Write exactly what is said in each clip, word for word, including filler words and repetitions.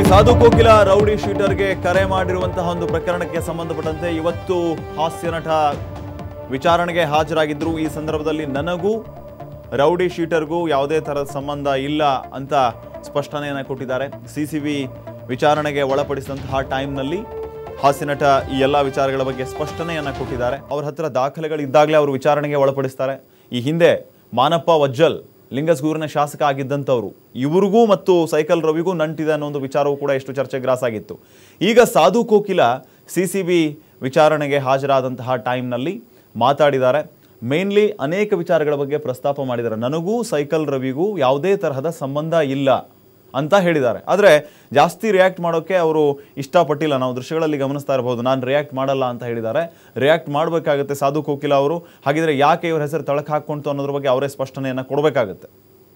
Sadhu Kokila rowdy ಶೀಟರ್ಗೆ ಕರೆ ಮಾಡಿರುವಂತಹ ಒಂದು ಪ್ರಕರಣಕ್ಕೆ ಸಂಬಂಧಪಟ್ಟಂತೆ ಇವತ್ತು ಹಾಸ್ಯ ನಟ ವಿಚಾರಣೆಗೆ ಹಾಜರಾಗಿದ್ರು. ಈ ಸಂದರ್ಭದಲ್ಲಿ ನನಗೂ ರೌಡಿ ಶೀಟರ್ಗೂ ಯಾವುದೇ ತರಹದ ಸಂಬಂಧ ಇಲ್ಲ ಅಂತ ಸ್ಪಷ್ಟನೆಯನ್ನು ಕೊಟ್ಟಿದ್ದಾರೆ. ಸಿಸಿಬಿ ವಿಚಾರಣೆಗೆ ಒಳಪಡಿಸಿದಂತಹ ಟೈಮ್ನಲ್ಲಿ ಹಾಸ್ಯ ನಟ ಈ ಎಲ್ಲ ವಿಚಾರಗಳ ಬಗ್ಗೆ ಸ್ಪಷ್ಟನೆಯನ್ನು ಕೊಟ್ಟಿದ್ದಾರೆ. ಅವರ ಹತ್ರ ದಾಖಲೆಗಳಿದ್ದಾಗಲೇ ಅವರು ವಿಚಾರಣೆಗೆ ಒಳಪಡಿಸ್ತಾರೆ. ಈ ಹಿಂದೆ ಮಾನಪ್ಪ ವಜ್ಜಲ್ ಲಿಂಗಸ್ಗೂರಿನ ಶಾಸಕ ಆಗಿದ್ದಂಥವ್ರು, ಇವರಿಗೂ ಮತ್ತು ಸೈಕಲ್ ರವಿಗೂ ನಂಟಿದೆ ಅನ್ನೋ ಒಂದು ವಿಚಾರವೂ ಕೂಡ ಎಷ್ಟು ಚರ್ಚೆಗೆ ಗ್ರಾಸಾಗಿತ್ತು. ಈಗ Sadhu Kokila C C B ವಿಚಾರಣೆಗೆ ಹಾಜರಾದಂತಹ ಟೈಮ್ನಲ್ಲಿ ಮಾತಾಡಿದ್ದಾರೆ. ಮೇನ್ಲಿ ಅನೇಕ ವಿಚಾರಗಳ ಬಗ್ಗೆ ಪ್ರಸ್ತಾಪ ಮಾಡಿದ್ದಾರೆ. ನನಗೂ ಸೈಕಲ್ ರವಿಗೂ ಯಾವುದೇ ತರಹದ ಸಂಬಂಧ ಇಲ್ಲ ಅಂತ ಹೇಳಿದ್ದಾರೆ. ಆದರೆ ಜಾಸ್ತಿ ರಿಯಾಕ್ಟ್ ಮಾಡೋಕ್ಕೆ ಅವರು ಇಷ್ಟಪಟ್ಟಿಲ್ಲ. ನಾವು ದೃಶ್ಯಗಳಲ್ಲಿ ಗಮನಿಸ್ತಾ ಇರಬಹುದು. ನಾನು ರಿಯಾಕ್ಟ್ ಮಾಡಲ್ಲ ಅಂತ ಹೇಳಿದ್ದಾರೆ. ರಿಯಾಕ್ಟ್ ಮಾಡಬೇಕಾಗುತ್ತೆ ಸಾಧು ಕೋಕಿಲ ಅವರು. ಹಾಗಿದ್ರೆ ಯಾಕೆ ಇವ್ರ ಹೆಸರು ತಳಕು ಹಾಕ್ಕೊಂತು ಅನ್ನೋದ್ರ ಬಗ್ಗೆ ಅವರೇ ಸ್ಪಷ್ಟನೆಯನ್ನು ಕೊಡಬೇಕಾಗುತ್ತೆ.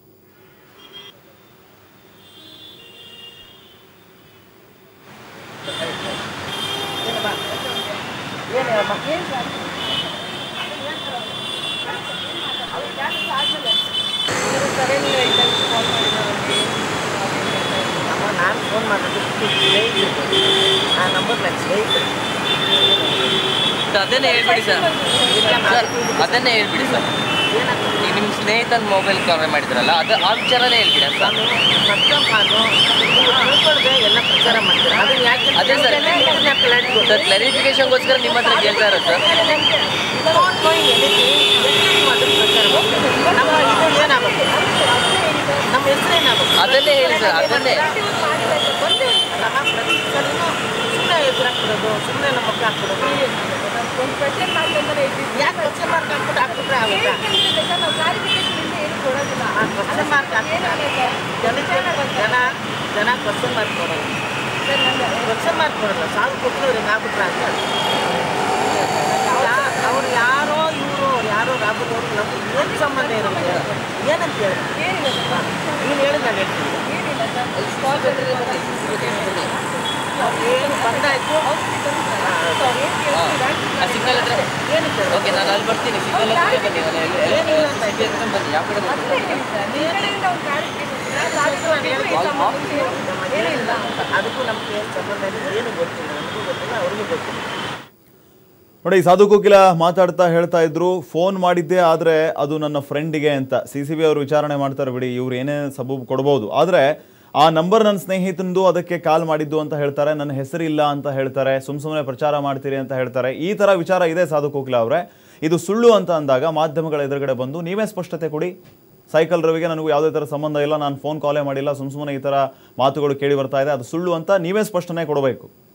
ನಾನು ಫೋನ್ ಮಾಡಿದ್ರೆ ಆ ನಂಬರ್ ಅದನ್ನೇ ಹೇಳ್ಬಿಡಿ ಸರ್ ಸರ್ ಅದನ್ನೇ ಹೇಳ್ಬಿಡಿ ಸರ್ ಈಗ ನಿಮ್ಮ ಸ್ನೇಹಿತನ ಮೊಬೈಲ್ ಕರೆ ಮಾಡಿದ್ರಲ್ಲ ಅದು ಆ ವಿಚಾರನೇ ಹೇಳ್ಬಿಡಿ ಅಂತ ಎಲ್ಲ ಪ್ರಚಾರ ಮಾಡ್ತಾರೆ. ಅದೇ ಸರ್ ಸರ್ ಕ್ಲಾರಿಫಿಕೇಶನ್ಗೋಸ್ಕರ ನಿಮ್ಮ ಹತ್ರ ಕೇಳ್ತಾ ಇರೋದು ಸರ್. ನಮ್ಮ ಹೆಸರೇನಾಗಬೇಕು ಅದನ್ನೇ ಹೇಳಿ ಸರ್. ಅದನ್ನೇ ಸುಮ್ಮನೆ ಹೆಸರು ಹಾಕ್ಬಿಡೋದು, ಸುಮ್ಮನೆ ನಮ್ಮ ಮಕ್ಕಳು ಹಾಕ್ಬಿಡೋದು. ಯಾಕೆ ಕ್ವಶನ್ ಮಾರ್ಕ್ ಹಾಕ್ಬಿಟ್ಟು ಹಾಕ್ಬಿಟ್ರೆ ಆಗುತ್ತಾ? ಕ್ವಶನ್ ಮಾರ್ಕ್ ಹಾಕ್ಬಿಟ್ರೆ ಜನಕ್ಕೆ ಜನ ಜನ ಕ್ವಶನ್ ಮಾರ್ಕ್ ಕೊಡೋದು. ಕ್ವಶನ್ ಮಾರ್ಕ್ ಕೊಡೋಲ್ಲ. ಸಾವು ಕೊಟ್ಟು ಅವ್ರಿಗೆ ಆಗ್ಬಿಟ್ರೆ ಅಂತ ಅವ್ರು ಯಾರೋ ಇವರು ಯಾರೋ ರಾಬರ್ದವ್ರು ನಮ್ಗೆ ಏನು ಸಂಬಂಧ ಇರುತ್ತೆ ಏನಂತ ಹೇಳಿ ನೀನು ಹೇಳಿ ನಾನು ಹೇಳ್ತೀನಿ. ಏನು ಬಂದಾಯ್ತು ಸಿಗ್ನಲ್ ಹತ್ರ ಓಕೆ ನಾನು ಅಲ್ಲಿ ಬರ್ತೀನಿ. ಸಿಗ್ನಲ್ ಹತ್ರ ಬನ್ನಿ. ಬನ್ನಿ ಯಾವ ಕಡೆ ಅದಕ್ಕೂ ನಮ್ಗೆ ಏನು ಸಂಬಂಧ ಇದೆ ಏನು ಗೊತ್ತಿಲ್ಲ. ನಮಗೂ ಗೊತ್ತಿಲ್ಲ, ಅವ್ರಿಗೂ ಗೊತ್ತಿಲ್ಲ. ನೋಡಿ, ಸಾಧು ಕೋಕಿಲ ಮಾತಾಡ್ತಾ ಹೇಳ್ತಾ ಇದ್ರು, ಫೋನ್ ಮಾಡಿದ್ದೆ ಆದರೆ ಅದು ನನ್ನ ಫ್ರೆಂಡಿಗೆ ಅಂತ. ಸಿ ಸಿ ಬಿ ಅವರು ವಿಚಾರಣೆ ಮಾಡ್ತಾರೆ ಬಿಡಿ, ಇವ್ರು ಏನೇ ಸಬೂಬು ಕೊಡ್ಬೋದು. ಆದರೆ ಆ ನಂಬರ್ ನನ್ನ ಸ್ನೇಹಿತಂದು, ಅದಕ್ಕೆ ಕಾಲ್ ಮಾಡಿದ್ದು ಅಂತ ಹೇಳ್ತಾರೆ. ನನ್ನ ಹೆಸರಿಲ್ಲ ಅಂತ ಹೇಳ್ತಾರೆ. ಸುಮ್ ಸುಮ್ಮನೆ ಪ್ರಚಾರ ಮಾಡ್ತೀರಿ ಅಂತ ಹೇಳ್ತಾರೆ. ಈ ಥರ ವಿಚಾರ ಇದೆ ಸಾಧು ಕೋಕಿಲ ಅವರೇ. ಇದು ಸುಳ್ಳು ಅಂತ ಅಂದಾಗ ಮಾಧ್ಯಮಗಳ ಎದುರುಗಡೆ ಬಂದು ನೀವೇ ಸ್ಪಷ್ಟತೆ ಕೊಡಿ. ಸೈಕಲ್ ರವಿಗೆ ನನಗೂ ಯಾವುದೇ ಥರ ಸಂಬಂಧ ಇಲ್ಲ, ನಾನು ಫೋನ್ ಕಾಲೇ ಮಾಡಿಲ್ಲ, ಸುಮ್ ಸುಮ್ಮನೆ ಈ ಥರ ಮಾತುಗಳು ಕೇಳಿ ಬರ್ತಾ ಇದೆ, ಅದು ಸುಳ್ಳು ಅಂತ ನೀವೇ ಸ್ಪಷ್ಟನೆ ಕೊಡಬೇಕು.